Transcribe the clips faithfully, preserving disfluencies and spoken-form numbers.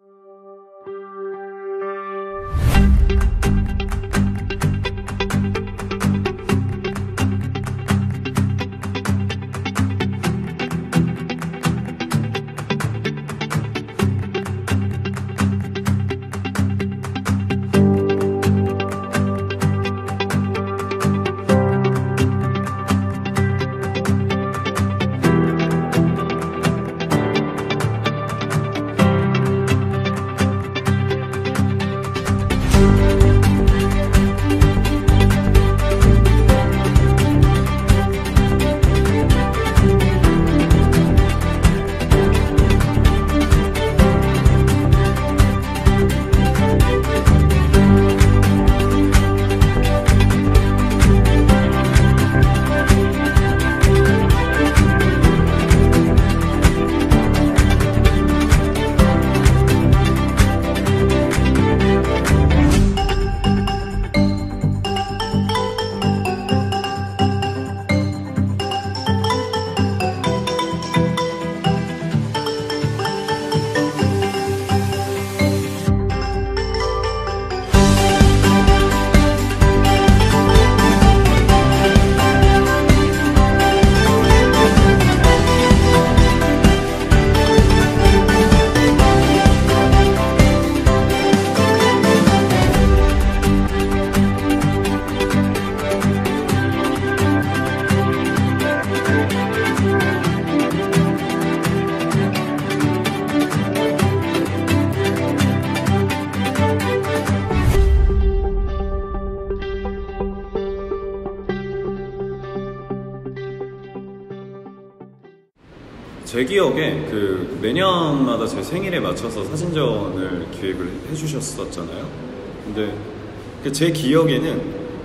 제 기억에 그 매년마다 제 생일에 맞춰서 사진전을 기획을 해주셨었잖아요. 근데 그 제 기억에는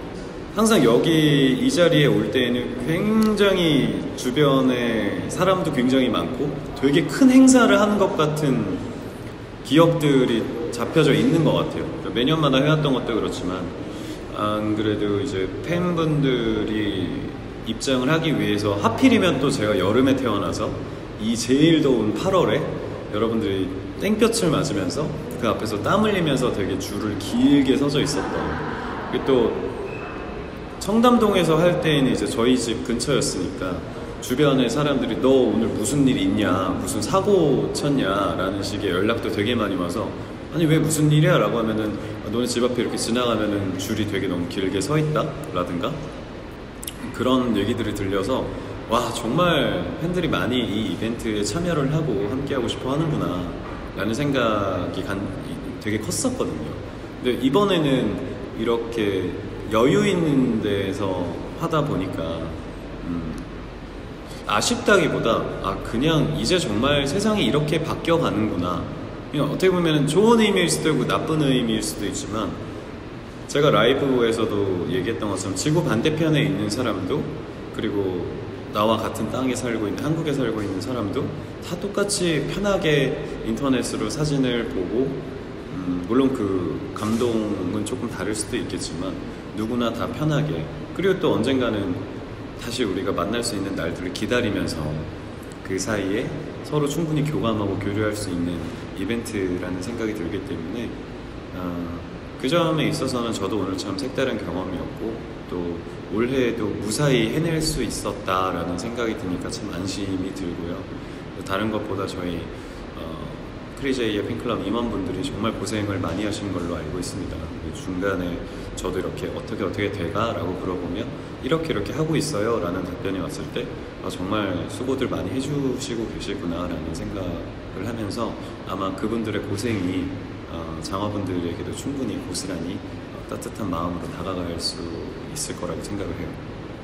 항상 여기 이 자리에 올 때에는 굉장히 주변에 사람도 굉장히 많고 되게 큰 행사를 하는 것 같은 기억들이 잡혀져 있는 것 같아요. 매년마다 해왔던 것도 그렇지만 안 그래도 이제 팬분들이 입장을 하기 위해서 하필이면 또 제가 여름에 태어나서 이 제일 더운 팔월에 여러분들이 땡볕을 맞으면서 그 앞에서 땀 흘리면서 되게 줄을 길게 서져 있었던, 그리고 또 청담동에서 할 때는 이제 저희 집 근처였으니까 주변에 사람들이 너 오늘 무슨 일 있냐, 무슨 사고 쳤냐 라는 식의 연락도 되게 많이 와서 아니 왜 무슨 일이야 라고 하면은 너네 집 앞에 이렇게 지나가면은 줄이 되게 너무 길게 서 있다 라든가 그런 얘기들이 들려서 와 정말 팬들이 많이 이 이벤트에 참여를 하고 함께하고 싶어 하는구나 라는 생각이 간, 되게 컸었거든요. 근데 이번에는 이렇게 여유 있는 데서 하다 보니까 음, 아쉽다기보다 아 그냥 이제 정말 세상이 이렇게 바뀌어 가는구나. 그냥 어떻게 보면 좋은 의미일 수도 있고 나쁜 의미일 수도 있지만 제가 라이브에서도 얘기했던 것처럼 지구 반대편에 있는 사람도 그리고 나와 같은 땅에 살고 있는 한국에 살고 있는 사람도 다 똑같이 편하게 인터넷으로 사진을 보고 음, 물론 그 감동은 조금 다를 수도 있겠지만 누구나 다 편하게, 그리고 또 언젠가는 다시 우리가 만날 수 있는 날들을 기다리면서 그 사이에 서로 충분히 교감하고 교류할 수 있는 이벤트라는 생각이 들기 때문에 어, 그 점에 있어서는 저도 오늘 참 색다른 경험이었고 또 올해에도 무사히 해낼 수 있었다라는 생각이 드니까 참 안심이 들고요. 다른 것보다 저희 어, 크레이제이의 팬클럽 임원분들이 정말 고생을 많이 하신 걸로 알고 있습니다. 중간에 저도 이렇게 어떻게 어떻게 돼가? 라고 물어보면 이렇게 이렇게 하고 있어요 라는 답변이 왔을 때 아, 정말 수고들 많이 해주시고 계시구나 라는 생각을 하면서 아마 그분들의 고생이 어, 장화분들에게도 충분히 고스란히 어, 따뜻한 마음으로 다가갈 수 있을 거라고 생각을 해요.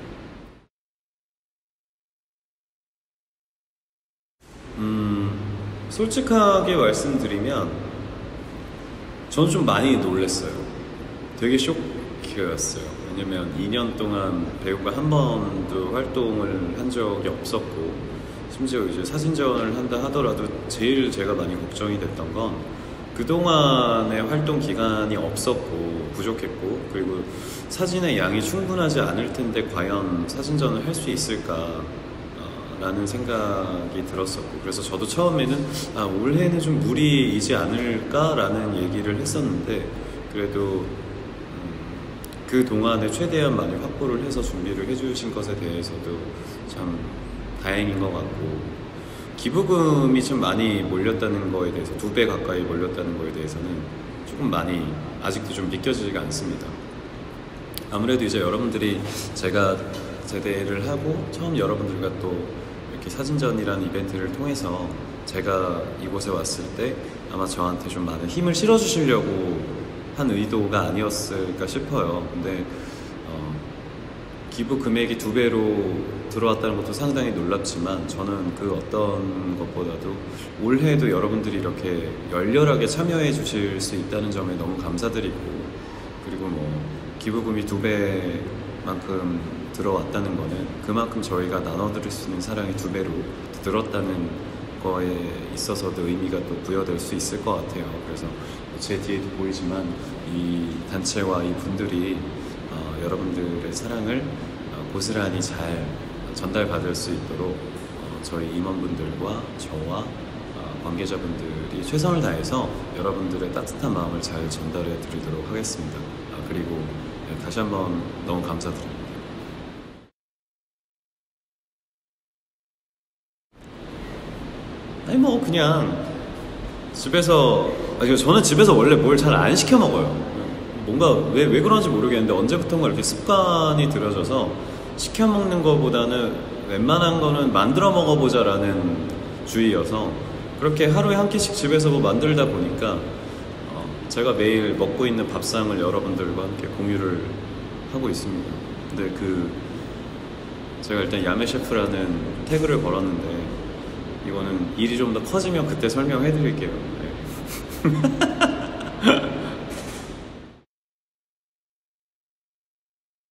음, 솔직하게 말씀드리면 저는 좀 많이 놀랐어요. 되게 쇼크였어요. 왜냐면 이 년 동안 배우가 한 번도 활동을 한 적이 없었고 심지어 이제 사진전을 한다 하더라도 제일 제가 많이 걱정이 됐던 건 그동안의 활동 기간이 없었고 부족했고 그리고 사진의 양이 충분하지 않을 텐데 과연 사진전을 할 수 있을까 어, 라는 생각이 들었었고, 그래서 저도 처음에는 아, 올해는 좀 무리이지 않을까라는 얘기를 했었는데, 그래도 음, 그 동안에 최대한 많이 확보를 해서 준비를 해주신 것에 대해서도 참 다행인 것 같고, 기부금이 좀 많이 몰렸다는 거에 대해서, 두 배 가까이 몰렸다는 거에 대해서는 조금 많이 아직도 좀 믿겨지지가 않습니다. 아무래도 이제 여러분들이 제가 제대를 하고 처음 여러분들과 또 이렇게 사진전이라는 이벤트를 통해서 제가 이곳에 왔을 때 아마 저한테 좀 많은 힘을 실어주시려고 한 의도가 아니었을까 싶어요. 근데 어, 기부 금액이 두 배로 들어왔다는 것도 상당히 놀랍지만, 저는 그 어떤 것보다도 올해도 여러분들이 이렇게 열렬하게 참여해 주실 수 있다는 점에 너무 감사드리고, 그리고 뭐 기부금이 두 배만큼 들어왔다는 거는 그만큼 저희가 나눠드릴 수 있는 사랑이 두 배로 늘었다는 거에 있어서도 의미가 또 부여될 수 있을 것 같아요. 그래서 제 뒤에도 보이지만 이 단체와 이 분들이 어, 여러분들의 사랑을 어, 고스란히 잘 전달받을 수 있도록 어, 저희 임원분들과 저와 어, 관계자분들이 최선을 다해서 여러분들의 따뜻한 마음을 잘 전달해 드리도록 하겠습니다. 아, 그리고 네, 다시 한번 너무 감사드립니다. 아니 뭐 그냥 집에서, 아니 저는 집에서 원래 뭘 잘 안 시켜 먹어요. 뭔가 왜, 왜 그런지 모르겠는데 언제부턴가 이렇게 습관이 들어져서 시켜 먹는 거보다는 웬만한 거는 만들어 먹어보자 라는 주의여서, 그렇게 하루에 한 끼씩 집에서 뭐 만들다 보니까 어, 제가 매일 먹고 있는 밥상을 여러분들과 함께 공유를 하고 있습니다. 근데 그 제가 일단 야매 셰프라는 태그를 걸었는데, 이거는 일이 좀 더 커지면 그때 설명해 드릴게요. 네.